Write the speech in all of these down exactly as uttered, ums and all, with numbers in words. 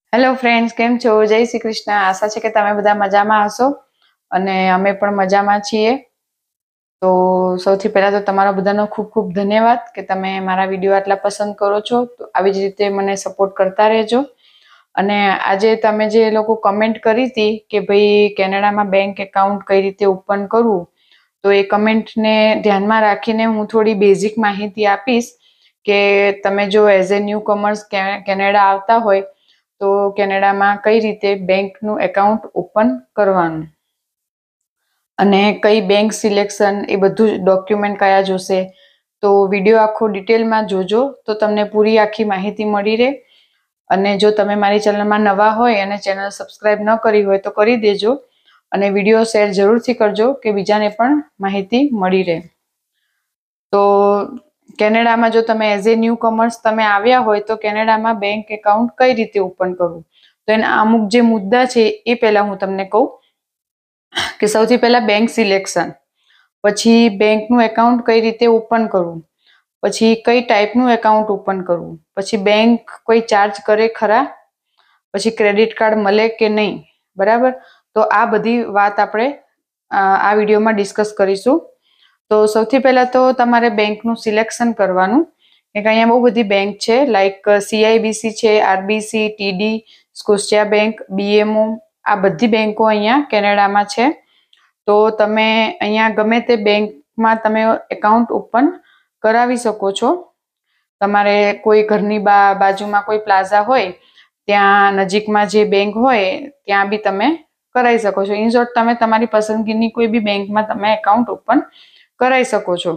Hello friends, કેમ છો? જય શ્રી કૃષ્ણ. આશા છે કે તમે બધા મજામાં હશો અને અમે પણ મજામાં છીએ. તો સૌથી પહેલા તો તમારા બધાનો ખૂબ ખૂબ ધન્યવાદ કે તમે મારા વિડીયો આટલા પસંદ કરો છો. તો આવી જ રીતે મને સપોર્ટ કરતા રહેજો. અને આજે તમે જે લોકો કમેન્ટ કરી હતી કે ભાઈ કેનેડામાં બેંક એકાઉન્ટ કઈ રીતે ઓપન કરવું, તો એ કમેન્ટને ધ્યાનમાં રાખીને હું થોડી બેઝિક માહિતી આપીશ કે તમે જો as a newcomers Canada આવતા હોય તો કેનેડામાં કઈ રીતે બેંકનું એકાઉન્ટ ઓપન કરવાનું અને કઈ બેંક સિલેક્શન, એ બધું ડોક્યુમેન્ટ કયા જોશે. તો વિડીયો આખો ડિટેલમાં જોજો તો તમને પૂરી આખી માહિતી મળી રહે. અને જો તમે મારી ચેનલમાં નવા હોય અને ચેનલ સબસ્ક્રાઈબ ન કરી હોય તો કરી દેજો અને વિડીયો શેર જરૂરથી કરજો કે બીજાને પણ માહિતી મળી રહે. તો કેનેડામાં જો તમે એઝ એ ન્યૂ કમર્સ તમે આવ્યા હોય તો કેનેડામાં બેંક એકાઉન્ટ કઈ રીતે ઓપન કરવું, તો એના અમુક જે મુદ્દા છે એ પહેલા હું તમને કહું કે સૌથી પહેલા બેંક સિલેક્શન, પછી બેંકનું એકાઉન્ટ કઈ રીતે ઓપન કરવું, પછી કઈ ટાઈપનું એકાઉન્ટ ઓપન કરવું, પછી બેંક કોઈ ચાર્જ કરે ખરા, પછી ક્રેડિટ કાર્ડ મળે કે નહીં. બરાબર, તો આ બધી વાત આપણે આ વિડીયોમાં ડિસ્કસ કરીશું. તો સૌથી પહેલા તો તમારે બેંકનું સિલેક્શન કરવાનું, કે અહીંયા બહુ બધી બેંક છે, લાઈક સીઆઈબીસી છે, RBC, TD, Scotia bank, BMO, આ બધી બેંકો અહીંયા કેનેડામાં છે. તો તમે અહીંયા ગમે તે બેંકમાં તમે એકાઉન્ટ ઓપન કરાવી શકો છો. તમારે કોઈ ઘરની બા બાજુમાં કોઈ પ્લાઝા હોય ત્યાં નજીકમાં જે બેંક હોય ત્યાં બી તમે કરાવી શકો છો. ઇન શોર્ટ, તમે તમારી પસંદગીની કોઈ બી બેંકમાં તમે એકાઉન્ટ ઓપન કરાવી શકો છો.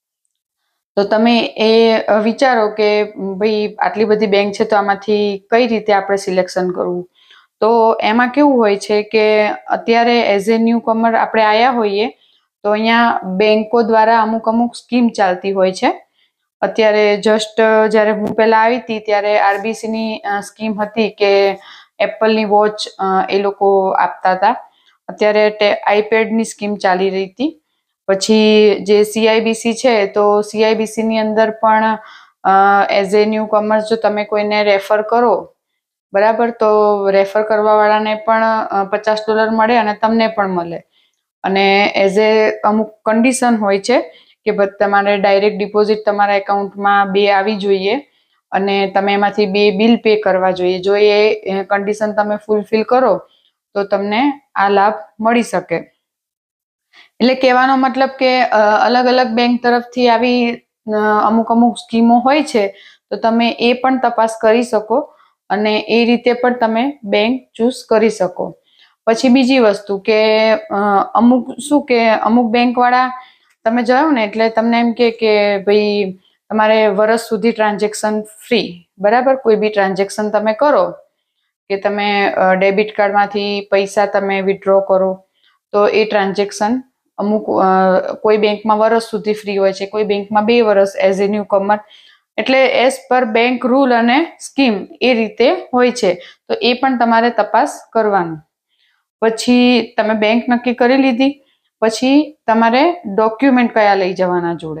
તો તમે એ વિચારો કે ભાઈ આટલી બધી બેંક છે તો આમાંથી કઈ રીતે આપણે સિલેક્શન કરવું. તો એમાં કેવું હોય છે કે અત્યારે એઝ એ ન્યૂ કમર આપણે આવ્યા હોઈએ તો અહીંયા બેંકો દ્વારા અમુક અમુક સ્કીમ ચાલતી હોય છે. અત્યારે જસ્ટ જ્યારે હું પહેલા આવી હતી ત્યારે આરબીસીની સ્કીમ હતી કે એપલની વોચ એ લોકો આપતા હતા. અત્યારે આઈપેડની સ્કીમ ચાલી રહી હતી. પછી જે સીઆઈબીસી છે તો સીઆઈબીસીની અંદર પણ એઝ એ ન્યૂ કમર્સ જો તમે કોઈને રેફર કરો, બરાબર, તો રેફર કરવા વાળાને પણ પચાસ ડોલર મળે અને તમને પણ મળે. અને એઝ એ અમુક કન્ડિશન હોય છે કે તમારે ડાયરેક્ટ ડિપોઝિટ તમારા એકાઉન્ટમાં બે આવી જોઈએ અને તમે એમાંથી બે બિલ પે કરવા જોઈએ. જો એ કન્ડિશન તમે ફૂલફિલ કરો તો તમને આ લાભ મળી શકે. એટલે કહેવાનો મતલબ કે અલગ અલગ બેંક તરફથી આવી અમુક અમુક સ્કીમો હોય છે, તો તમે એ પણ તપાસ કરી શકો અને એ રીતે પણ તમે બેંક ચૂઝ કરી શકો. પછી બીજી વસ્તુ કે અમુક શું કે અમુક બેંક વાળા તમે જોયું ને એટલે તમને એમ કે કે ભાઈ તમારે વર્ષ સુધી ટ્રાન્ઝેક્શન ફ્રી. બરાબર, કોઈ બી ટ્રાન્ઝેક્શન તમે કરો કે તમે ડેબિટ કાર્ડમાંથી પૈસા તમે વિથડ્રો કરો તો એ ટ્રાન્ઝેક્શન અમુક કોઈ બેંકમાં વર્ષ સુધી ફ્રી હોય છે, કોઈ બેંકમાં બે વર્ષ એઝ એ ન્યૂ કમર. એટલે એઝ પર બેંક રૂલ અને સ્કીમ એ રીતે હોય છે. તો એ પણ તમારે તપાસ કરવાનું. પછી તમે બેંક નક્કી કરી લીધી, પછી તમારે ડોક્યુમેન્ટ કયા લઈ જવાના જોડે.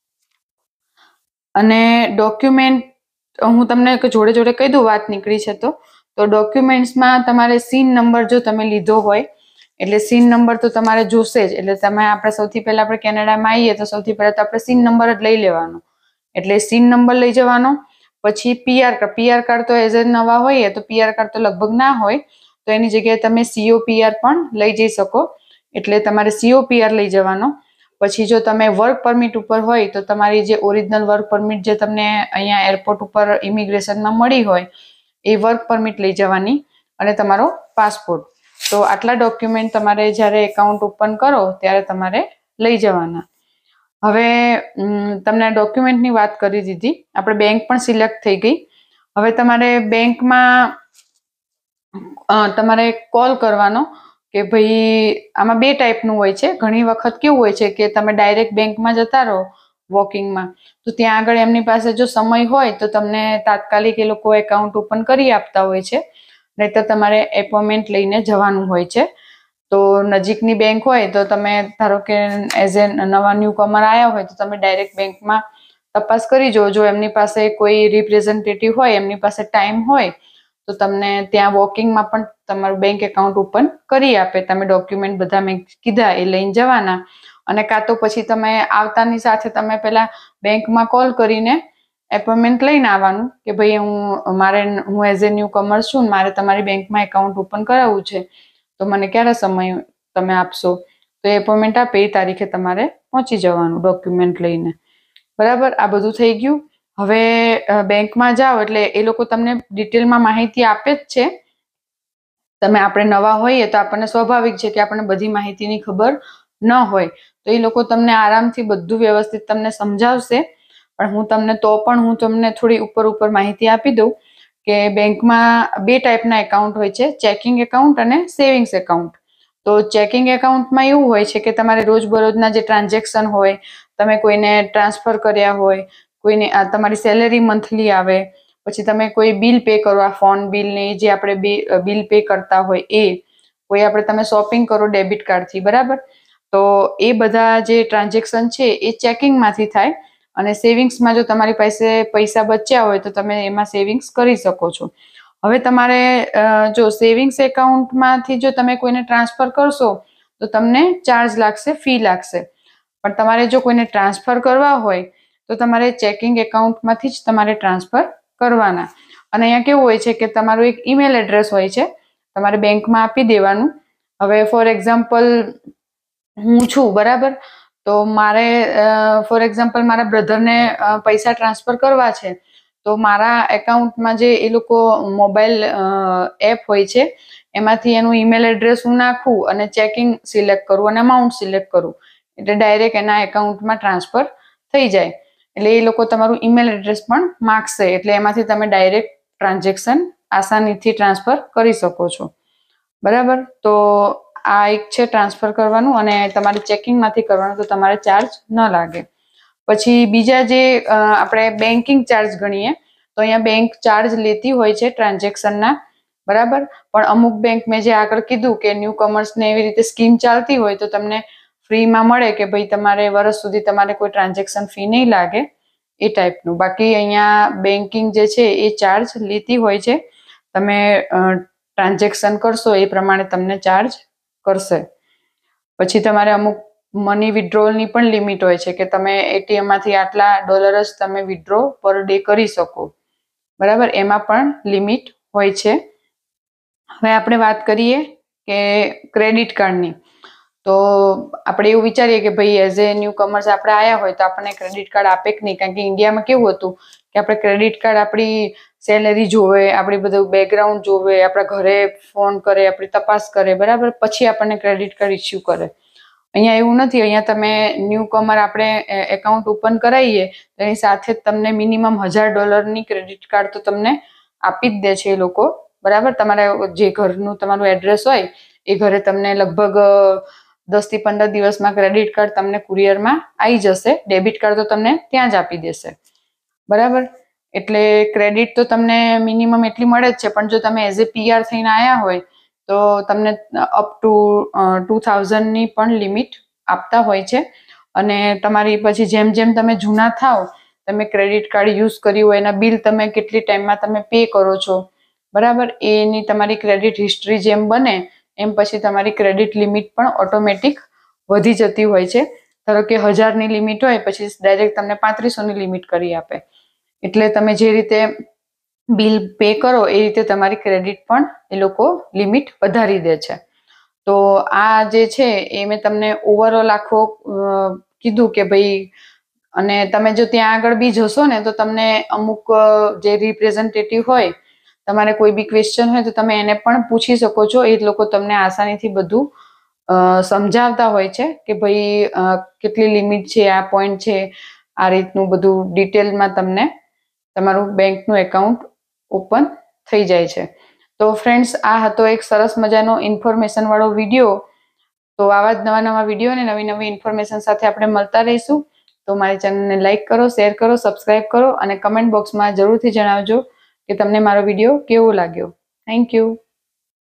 અને ડોક્યુમેન્ટ હું તમને જોડે જોડે કહી દઉં, વાત નીકળી છે તો તો ડોક્યુમેન્ટ્સમાં તમારે સીન નંબર જો તમે લીધો હોય એટલે સીન નંબર તો તમારે જોશે જ. એટલે તમે આપણે સૌથી પહેલા આપણે કેનેડામાં આવીએ તો સૌથી પહેલા તો આપણે સીન નંબર જ લઈ લેવાનો. એટલે સીન નંબર લઈ જવાનો. પછી પીઆર કાર્ડ, પીઆર કાર્ડ તો એઝ એ નવા હોઈએ તો પીઆર કાર્ડ તો લગભગ ના હોય, તો એની જગ્યાએ તમે સીઓપીઆર પણ લઈ જઈ શકો. એટલે તમારે સીઓપીઆર લઈ જવાનો. પછી જો તમે વર્ક પરમિટ ઉપર હોય તો તમારી જે ઓરિજિનલ વર્ક પરમિટ જે તમને અહીંયા એરપોર્ટ ઉપર ઇમિગ્રેશનમાં મળી હોય એ વર્ક પરમિટ લઈ જવાની અને તમારો પાસપોર્ટ. તો આટલા ડોક્યુમેન્ટ તમારે જ્યારે એકાઉન્ટ ઓપન કરો ત્યારે તમારે લઈ જવાના. હવે તમને ડોક્યુમેન્ટની વાત કરી દીધી, આપણે બેંક પણ સિલેક્ટ થઈ ગઈ. હવે તમારે બેંકમાં તમારે કોલ કરવાનો કે ભાઈ આમાં બે ટાઈપનું હોય છે. ઘણી વખત કેવું હોય છે કે તમે ડાયરેક્ટ બેંકમાં જતા રહો વોકિંગમાં, તો ત્યાં આગળ એમની પાસે જો સમય હોય તો તમને તાત્કાલિક એ લોકો એકાઉન્ટ ઓપન કરી આપતા હોય છે, નહીં તો તમારે એપોઇન્ટમેન્ટ લઈને જવાનું હોય છે. તો નજીકની બેંક હોય તો તમે ધારો કે એઝ એ નવા ન્યૂ કમર આવ્યા હોય તો તમે ડાયરેક્ટ બેંકમાં તપાસ કરી જો જો એમની પાસે કોઈ રિપ્રેઝેન્ટેટિવ હોય, એમની પાસે ટાઈમ હોય તો તમને ત્યાં વોકિંગમાં પણ તમારું બેંક એકાઉન્ટ ઓપન કરી આપે. તમે ડોક્યુમેન્ટ બધા મેં કીધા એ લઈને જવાના, અને કાં તો પછી તમે આવતાની સાથે તમે પહેલા બેંકમાં કોલ કરીને એપોઇન્ટમેન્ટ લઈને આવવાનું કે ભાઈ હું મારે હું એઝ એ ન્યૂ કમર છું, મારે તમારી બેંકમાં એકાઉન્ટ ઓપન કરાવવું છે, તો મને ક્યારે સમય તમે આપશો? તો એ એપોઇન્ટમેન્ટ આપે એ તારીખે તમારે પહોંચી જવાનું ડોક્યુમેન્ટ લઈને. બરાબર, આ બધું થઈ ગયું. હવે બેંકમાં જાઓ એટલે એ લોકો તમને ડિટેલમાં માહિતી આપે જ છે. તમે આપણે નવા હોઈએ તો આપણને સ્વાભાવિક છે કે આપણને બધી માહિતીની ખબર ન હોય, તો એ લોકો તમને આરામથી બધું વ્યવસ્થિત તમને સમજાવશે. પણ હું તમને તો પણ હું તમને થોડી ઉપર ઉપર માહિતી આપી દઉં કે બેંકમાં બે ટાઈપના એકાઉન્ટ હોય છે, ચેકિંગ એકાઉન્ટ અને સેવિંગ્સ એકાઉન્ટ. તો ચેકિંગ એકાઉન્ટમાં એવું હોય છે કે તમારે રોજબરોજના જે ટ્રાન્ઝેક્શન હોય, તમે કોઈને ટ્રાન્સફર કર્યા હોય, કોઈને તમારી સેલેરી મંથલી આવે, પછી તમે કોઈ બિલ પે કરો, આ ફોન બિલ ને જે આપણે બિલ પે કરતા હોય એ, કોઈ આપણે તમે શોપિંગ કરો ડેબિટ કાર્ડથી, બરાબર, તો એ બધા જે ટ્રાન્ઝેક્શન છે એ ચેકિંગમાંથી થાય. અને સેવિંગ્સમાં જો તમારી પાસે પૈસા બચ્યા હોય તો તમે એમાં સેવિંગ્સ કરી શકો છો. હવે તમારે જો સેવિંગ્સ એકાઉન્ટમાંથી જો તમે કોઈને ટ્રાન્સફર કરશો તો તમને ચાર્જ લાગશે, ફી લાગશે. પણ તમારે જો કોઈને ટ્રાન્સફર કરવા હોય તો તમારે ચેકિંગ એકાઉન્ટમાંથી જ તમારે ટ્રાન્સફર કરવાના. અને અહીંયા કેવું હોય છે કે તમારું એક ઈમેલ એડ્રેસ હોય છે, તમારે બેંકમાં આપી દેવાનું. હવે ફોર એક્ઝામ્પલ હું છું, બરાબર, તો મારે ફોર એક્ઝામ્પલ મારા બ્રધરને પૈસા ટ્રાન્સફર કરવા છે, તો મારા એકાઉન્ટમાં જે એ લોકો મોબાઈલ એપ હોય છે એમાંથી એનું ઈમેલ એડ્રેસ હું નાખું અને ચેકિંગ સિલેક્ટ કરું અને અમાઉન્ટ સિલેક્ટ કરું, એટલે ડાયરેક્ટ એના એકાઉન્ટમાં ટ્રાન્સફર થઈ જાય. એટલે એ લોકો તમારું ઈમેલ એડ્રેસ પણ માગશે, એટલે એમાંથી તમે ડાયરેક્ટ ટ્રાન્ઝેક્શન આસાનીથી ટ્રાન્સફર કરી શકો છો. બરાબર, તો આ એક છે ટ્રાન્સફર કરવાનું, અને તમારે ચેકિંગમાંથી કરવાનું તો તમારે ચાર્જ ન લાગે. પછી બીજા જે આપણે બેન્કિંગ ચાર્જ ગણીએ તો અહીંયા બેંક ચાર્જ લેતી હોય છે ટ્રાન્ઝેક્શનના, બરાબર. પણ અમુક બેંક મેં જે આગળ કીધું કે ન્યૂ કમર્સને એવી રીતે સ્કીમ ચાલતી હોય તો તમને ફ્રીમાં મળે કે ભાઈ તમારે વર્ષ સુધી તમારે કોઈ ટ્રાન્ઝેક્શન ફી નહીં લાગે, એ ટાઈપનું. બાકી અહીંયા બેન્કિંગ જે છે એ ચાર્જ લેતી હોય છે. તમે ટ્રાન્ઝેક્શન કરશો એ પ્રમાણે તમને ચાર્જ કરશે. પછી તમારે અમુક મની વિડ્રોલની પણ લિમિટ હોય છે કે તમે એટીએમમાંથી આટલા ડોલર જ તમે વિડ્રો પર ડે કરી શકો, બરાબર, એમાં પણ લિમિટ હોય છે. હવે આપણે વાત કરીએ કે ક્રેડિટ કાર્ડની. તો આપણે એવું વિચારીએ કે ભાઈ એઝ એ ન્યૂ કમર્સ આપણે આવ્યા હોય તો આપણને ક્રેડિટ કાર્ડ આપે કે નહીં, કારણ કે ઇન્ડિયામાં કેવું હતું કે આપણે ક્રેડિટ કાર્ડ આપણી સેલેરી જોવે, આપણી બધું બેકગ્રાઉન્ડ જોવે, આપણા ઘરે ફોન કરે, આપણી તપાસ કરે, બરાબર, પછી આપણને ક્રેડિટ કાર્ડ ઇસ્યુ કરે. અહીંયા એવું નથી. અહીંયા તમે ન્યૂ કમર આપણે એકાઉન્ટ ઓપન કરાવીએ તો એની સાથે જ તમને મિનિમમ હજાર ડોલરની ક્રેડિટ કાર્ડ તો તમને આપી જ દે છે એ લોકો, બરાબર. તમારા જે ઘરનું તમારું એડ્રેસ હોય એ ઘરે તમને લગભગ દસ થી પંદર દિવસમાં ક્રેડિટ કાર્ડ તમને કુરિયરમાં આવી જશે. ડેબિટ કાર્ડ તો તમને ત્યાં જ આપી દેશે, બરાબર. એટલે ક્રેડિટ તો તમને મિનિમમ એટલી મળે જ છે, પણ જો તમે એઝ એ પીઆર થઈને આવ્યા હોય તો તમને અપ ટુ ટુ થાઉઝન્ડની પણ લિમિટ આપતા હોય છે. અને તમારી પછી જેમ જેમ તમે જૂના થાવ, તમે ક્રેડિટ કાર્ડ યુઝ કર્યું હોય એના બિલ તમે કેટલી ટાઈમમાં તમે પે કરો છો, બરાબર, એની તમારી ક્રેડિટ હિસ્ટ્રી જેમ બને એમ પછી તમારી ક્રેડિટ લિમિટ પણ ઓટોમેટિક વધી જતી હોય છે. ધારો કે હજારની લિમિટ હોય પછી ડાયરેક્ટ તમને પાંત્રીસોની લિમિટ કરી આપે. એટલે તમે જે રીતે બિલ પે કરો એ રીતે તમારી ક્રેડિટ પણ એ લોકો લિમિટ વધારી દે છે. તો આ જે છે એ મેં તમને ઓવરઓલ આખો કીધું કે ભાઈ, અને તમે જો ત્યાં આગળ બી જશો ને તો તમને અમુક જે રિપ્રેઝેન્ટેટિવ હોય, તમારે કોઈ બી ક્વેશ્ચન હોય તો તમે એને પણ પૂછી શકો છો. એ લોકો તમને આસાનીથી બધું સમજાવતા હોય છે કે ભાઈ કેટલી લિમિટ છે, આ પોઈન્ટ છે, આ રીતનું બધું ડિટેલમાં તમને તમારું બેંકનું એકાઉન્ટ ઓપન થઈ જાય છે. તો ફ્રેન્ડ્સ, આ હતો એક સરસ મજાનો ઇન્ફોર્મેશન વાળો વિડીયો. તો આવા જ નવા નવા વિડીયો અને નવી નવી ઇન્ફોર્મેશન સાથે આપણે મળતા રહીશું. તો મારી ચેનલને લાઇક કરો, શેર કરો, સબસ્ક્રાઇબ કરો અને કમેન્ટ બોક્સમાં જરૂરથી જણાવજો કે તમને મારો વિડીયો કેવો લાગ્યો. Thank you.